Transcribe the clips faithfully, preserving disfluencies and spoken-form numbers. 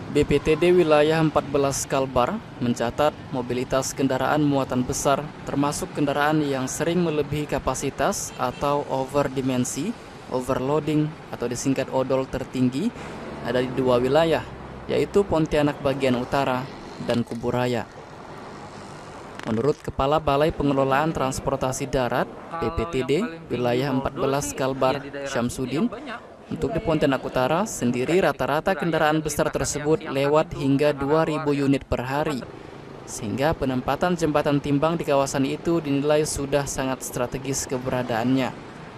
B P T D wilayah empat belas Kalbar mencatat mobilitas kendaraan muatan besar termasuk kendaraan yang sering melebihi kapasitas atau overdimensi, overloading atau disingkat odol tertinggi ada di dua wilayah, yaitu Pontianak bagian utara dan Kuburaya. Menurut Kepala Balai Pengelolaan Transportasi Darat B P T D wilayah empat belas Kalbar Syamsuddin, untuk di Pontianak Utara sendiri rata-rata kendaraan besar tersebut lewat hingga dua ribu unit per hari, sehingga penempatan jembatan timbang di kawasan itu dinilai sudah sangat strategis keberadaannya.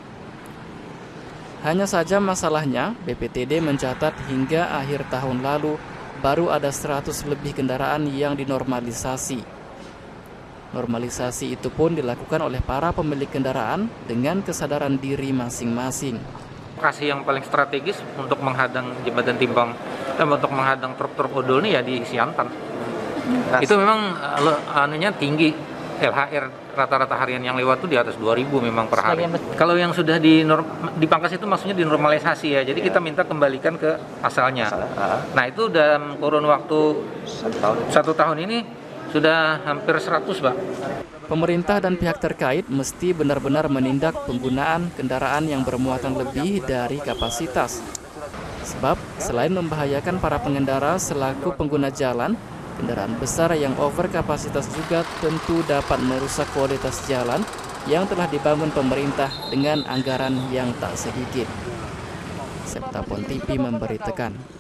Hanya saja masalahnya B P T D mencatat hingga akhir tahun lalu baru ada seratus lebih kendaraan yang dinormalisasi. Normalisasi itu pun dilakukan oleh para pemilik kendaraan dengan kesadaran diri masing-masing. Lokasi yang paling strategis untuk menghadang jembatan timbang, eh, untuk menghadang truk-truk odol ini ya di Siantan. Nah, itu memang uh, anunya tinggi, L H R rata-rata harian yang lewat tuh di atas dua ribu memang per hari. Kalau yang sudah di dipangkas itu maksudnya dinormalisasi ya, jadi kita minta kembalikan ke asalnya. Nah itu dalam kurun waktu satu tahun ini sudah hampir seratus, Pak. Pemerintah dan pihak terkait mesti benar-benar menindak penggunaan kendaraan yang bermuatan lebih dari kapasitas. Sebab selain membahayakan para pengendara selaku pengguna jalan, kendaraan besar yang over kapasitas juga tentu dapat merusak kualitas jalan yang telah dibangun pemerintah dengan anggaran yang tak sedikit. Septa Pon T V memberitakan.